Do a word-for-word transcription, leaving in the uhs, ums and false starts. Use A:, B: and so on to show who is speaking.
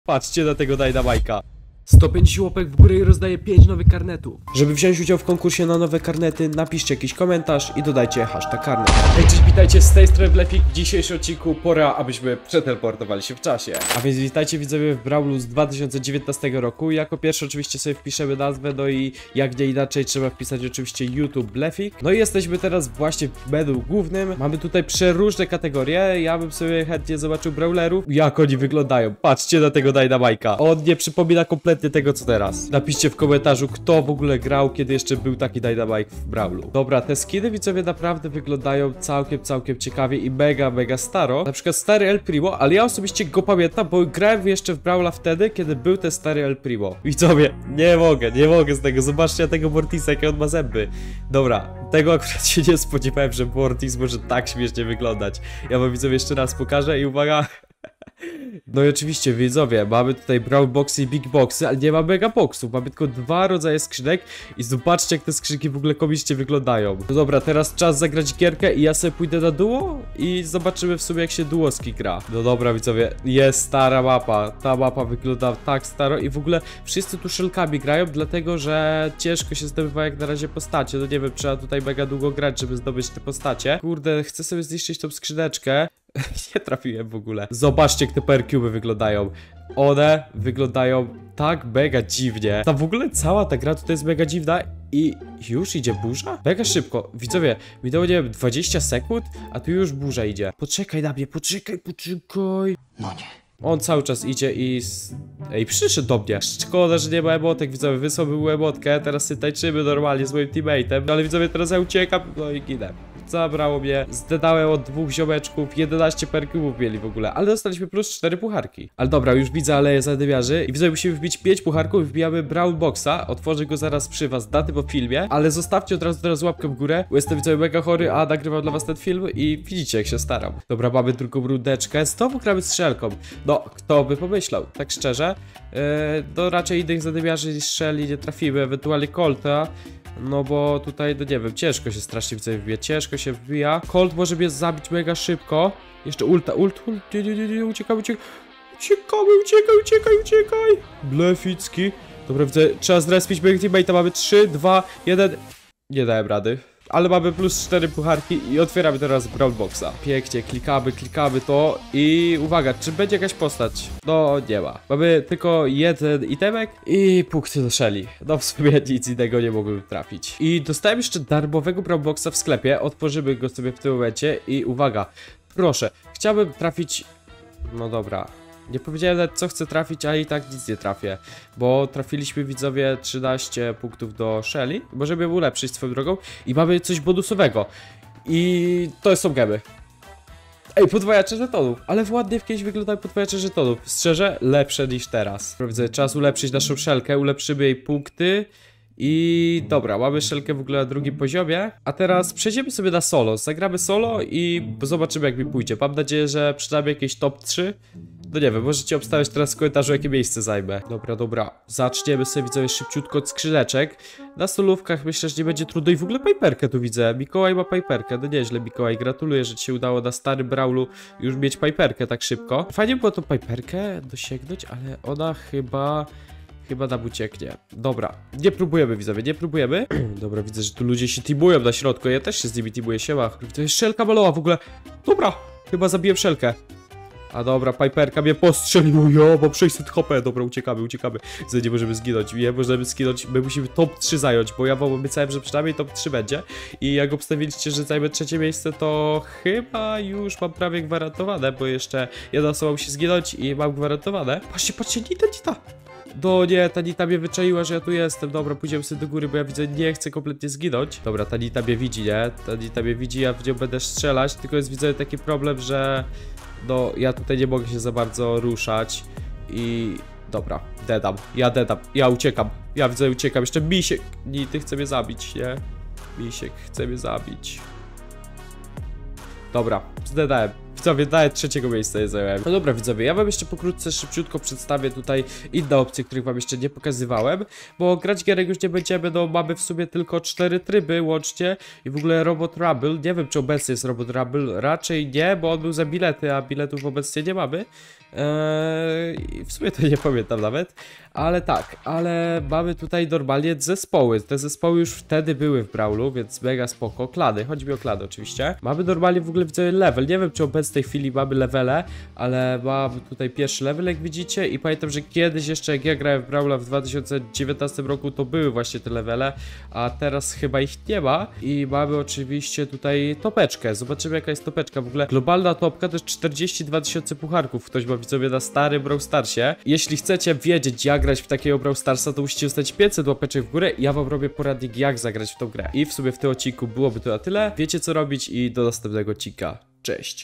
A: Patrzcie na tego Dynamite'a. sto pięćdziesiąt łapek w górę i rozdaję pięć nowych karnetów. Żeby wziąć udział w konkursie na nowe karnety, napiszcie jakiś komentarz i dodajcie hashtag karnet. Hej, cześć, witajcie, z tej strony Blefik. W dzisiejszym odcinku pora, abyśmy przeteleportowali się w czasie. A więc witajcie widzowie w Brawlu z dwa tysiące dziewiętnastego roku. Jako pierwszy oczywiście sobie wpiszemy nazwę, no i jak nie inaczej trzeba wpisać oczywiście YouTube Blefik. No i jesteśmy teraz właśnie w menu głównym. Mamy tutaj przeróżne kategorie. Ja bym sobie chętnie zobaczył brawlerów, jak oni wyglądają. Patrzcie na tego Dynamite'a. On nie przypomina kompletnie tego co teraz. Napiszcie w komentarzu, kto w ogóle grał, kiedy jeszcze był taki Dynamite w Brawlu. Dobra, te skiny widzowie naprawdę wyglądają całkiem, całkiem ciekawie i mega, mega staro. Na przykład stary El Primo, ale ja osobiście go pamiętam, bo grałem jeszcze w Brawla wtedy, kiedy był ten stary El Primo. Widzowie, nie mogę, nie mogę z tego. Zobaczcie na tego Mortisa, jakie on ma zęby. Dobra, tego akurat się nie spodziewałem, że Mortis może tak śmiesznie wyglądać. Ja wam widzowie jeszcze raz pokażę i uwaga. No i oczywiście widzowie, mamy tutaj Brawl Boxy i Big Boxy, ale nie ma Mega Boxów, mamy tylko dwa rodzaje skrzynek i zobaczcie jak te skrzynki w ogóle komicznie wyglądają. No dobra, teraz czas zagrać gierkę i ja sobie pójdę na duo i zobaczymy w sumie jak się duoski gra. No dobra widzowie, jest stara mapa, ta mapa wygląda tak staro i w ogóle wszyscy tu szelkami grają, dlatego że ciężko się zdobywa jak na razie postacie. No nie wiem, trzeba tutaj mega długo grać, żeby zdobyć te postacie. Kurde, chcę sobie zniszczyć tą skrzyneczkę. Nie trafiłem w ogóle. Zobaczcie jak te perkuby wyglądają. One wyglądają tak mega dziwnie. Ta w ogóle cała ta gra tutaj jest mega dziwna i już idzie burza? Mega szybko. Widzowie, minęło nie wiem dwadzieścia sekund, a tu już burza idzie. Poczekaj na mnie, poczekaj, poczekaj. No nie. On cały czas idzie i... Ej, przyszedł do mnie. Szkoda, że nie ma emotek, widzowie. Wysłał był emotkę, teraz się tańczymy normalnie z moim teammate'em. No ale widzowie, teraz ja uciekam, no i ginę. Zabrało mnie, zdedałem od dwóch ziomeczków, jedenaście perkubów mieli w ogóle, ale dostaliśmy plus cztery pucharki. Ale dobra, już widzę aleję zadymiarzy i widzowie musimy wbić pięć pucharków, wbijamy Brawl Boxa, otworzę go zaraz przy was, daty po filmie, ale zostawcie od razu teraz łapkę w górę, bo jestem widzowie mega chory, a nagrywam dla was ten film i widzicie jak się staram. Dobra, mamy drugą rundeczkę, znowu gramy strzelką. No, kto by pomyślał, tak szczerze, yy, to raczej innych zadymiarzy niż strzeli nie trafimy, ewentualnie Colta. No bo tutaj, no nie wiem, ciężko się strasznie widzę wbija, ciężko się wbija. Colt może mnie zabić mega szybko. Jeszcze ulta, ult, ult, nie, nie, nie, nie, uciekamy, uciekamy, uciekamy, uciekaj, uciekaj, uciekaj. Bleficki. Dobra, widzę, trzeba zrespić mojego teammate'a, mamy trzy, dwa, jeden. Nie dałem rady. Ale mamy plus cztery pucharki i otwieramy teraz Brawl Boxa. Pięknie, klikamy, klikamy to i uwaga, czy będzie jakaś postać? No nie ma. Mamy tylko jeden itemek i punkty do Shelly. No w sumie nic innego nie mogłem trafić. I dostałem jeszcze darmowego Brawl Boxa w sklepie, otworzymy go sobie w tym momencie i uwaga, proszę, chciałbym trafić... No dobra. Nie powiedziałem nawet co chcę trafić, a i tak nic nie trafię. Bo trafiliśmy widzowie trzynaście punktów do Shelly. Możemy ją ulepszyć swoją drogą. I mamy coś bonusowego. I to są gemy. Ej, podwajacze żetonów. Ale ładnie w kiedyś wyglądały podwajacze żetonów. Szczerze, lepsze niż teraz. Widzę, czas ulepszyć naszą szelkę. Ulepszymy jej punkty. I dobra, mamy szelkę w ogóle na drugim poziomie. A teraz przejdziemy sobie na solo. Zagramy solo i zobaczymy jak mi pójdzie. Mam nadzieję, że przynajmniej jakieś top trzy. No nie wiem, możecie obstawiać teraz w komentarzu jakie miejsce zajmę. Dobra, dobra, zaczniemy sobie widzowie szybciutko od skrzyneczek. Na solówkach myślę, że nie będzie trudno i w ogóle Piperkę tu widzę. Mikołaj ma Piperkę, no nieźle Mikołaj, gratuluję, że ci się udało na starym Brawlu już mieć Piperkę tak szybko. Fajnie było tą Piperkę dosięgnąć, ale ona chyba... Chyba nam ucieknie. Dobra, nie próbujemy widzowie, nie próbujemy. Dobra, widzę, że tu ludzie się teamują na środku, ja też się z nimi teamuję, siema. To jest szelka malowa w ogóle. Dobra, chyba zabiłem szelkę. A dobra, Piperka mnie postrzeliła, bo sześćset H P. Dobra, uciekamy, uciekamy. Nie możemy zginąć, nie możemy zginąć. My musimy top trzy zająć, bo ja wam obiecałem, że przynajmniej top trzy będzie. I jak obstawiliście, że zajmę trzecie miejsce, to chyba już mam prawie gwarantowane, bo jeszcze jedna osoba musi zginąć i mam gwarantowane. Patrzcie, patrzcie, Nita, Nita. No nie, ta Nita mnie wyczaiła, że ja tu jestem. Dobra, pójdziemy sobie do góry, bo ja widzę, nie chcę kompletnie zginąć. Dobra, ta Nita mnie widzi, nie? Ta Nita mnie widzi, ja w nią będę strzelać. Tylko jest, widzę, taki problem, że... No, ja tutaj nie mogę się za bardzo ruszać. I... Dobra, dedam, ja dedam, ja uciekam. Ja widzę, uciekam, jeszcze Misiek Nity chce mnie zabić, nie? Misiek chce mnie zabić. Dobra, zdedałem. Widzowie, nawet trzeciego miejsca nie zająłem. No dobra, widzowie, ja wam jeszcze pokrótce, szybciutko przedstawię tutaj inne opcje, których wam jeszcze nie pokazywałem, bo grać gierek już nie będziemy, no mamy w sumie tylko cztery tryby łącznie i w ogóle Robot Rumble, nie wiem czy obecnie jest Robot Rumble, raczej nie, bo on był za bilety, a biletów obecnie nie mamy. Eee, w sumie to nie pamiętam nawet, ale tak, ale mamy tutaj normalnie zespoły, te zespoły już wtedy były w Brawlu, więc mega spoko, klany, chodzi mi o klany oczywiście. Mamy normalnie w ogóle widzę level, nie wiem czy obecnie w tej chwili mamy levele, ale mam tutaj pierwszy level jak widzicie i pamiętam, że kiedyś jeszcze jak ja grałem w Brawla w dwa tysiące dziewiętnastym roku to były właśnie te levele, a teraz chyba ich nie ma i mamy oczywiście tutaj topeczkę, zobaczymy jaka jest topeczka, w ogóle globalna topka to jest czterdzieści dwa tysiące pucharków, ktoś ma widzowie na starym Brawl Starsie. Jeśli chcecie wiedzieć jak grać w takiego Brawl Starsa, to musicie zostać pięćset łapeczek w górę i ja wam robię poradnik jak zagrać w tą grę. I w sumie w tym odcinku byłoby to na tyle, wiecie co robić i do następnego odcinka. Cześć!